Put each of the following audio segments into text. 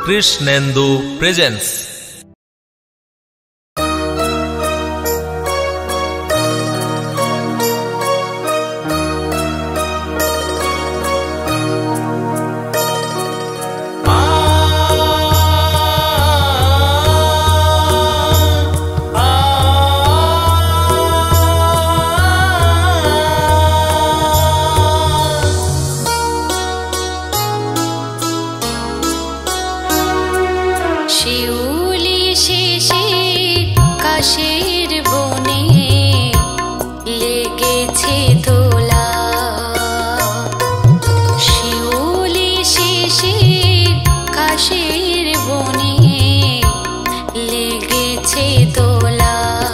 Krishnendu presence. শিউলি শিশির কাশের বনে লেগেছে দোলা, শিউলি শিশির কাশের বনে লেগেছে দোলা।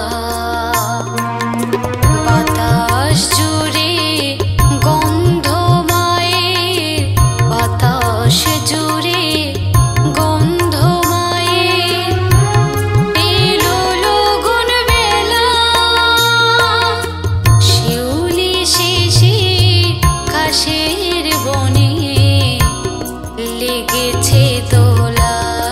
বাতাস জুড়ে গন্ধ মায়ের, বাতাস জুড়ে গন্ধ কাশের বনে লেগেছে দোলা।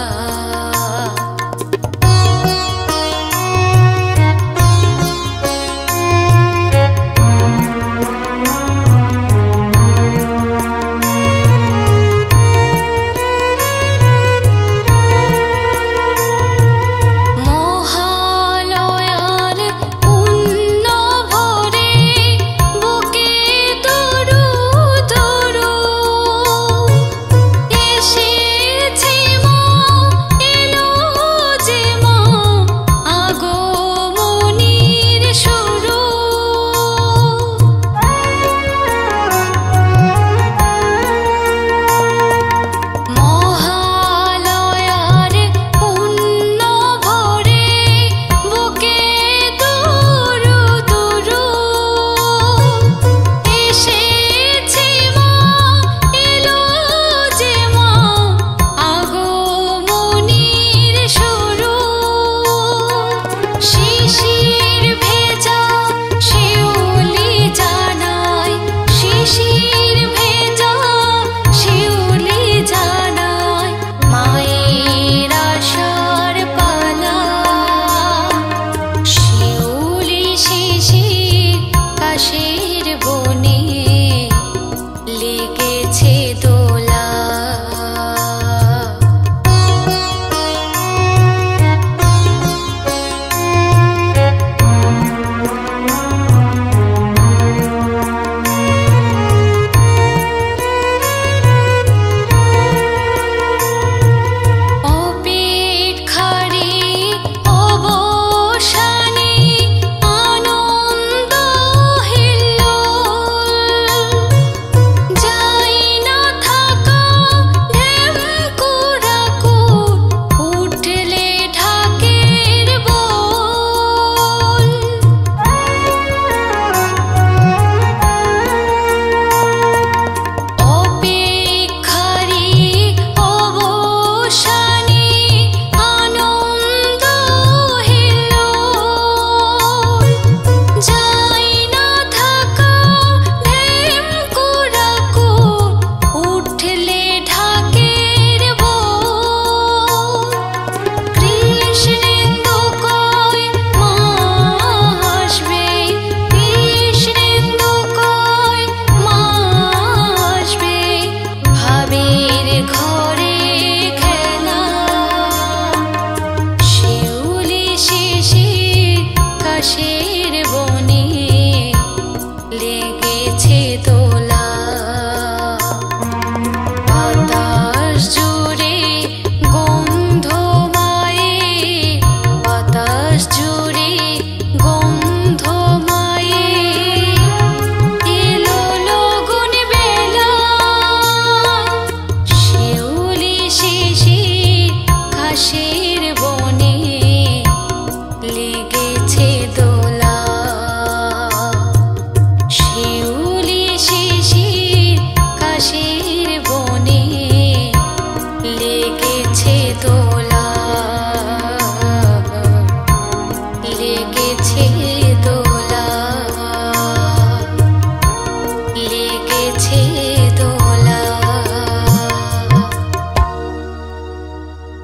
কাশের বনে লেগেছে দোলা। কাশের বনে লেগেছে দোলা। বাতাস জুড়ে গন্ধ মায়ের, বাতাস জুড়ে গন্ধ মায়ের, এলো লগন বেলা। শিউলি শিশির কাশের বনে লেগেছে দোলা, শিউলি শিশির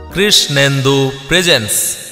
কৃষ্ণেন্দু প্রেজেন্স।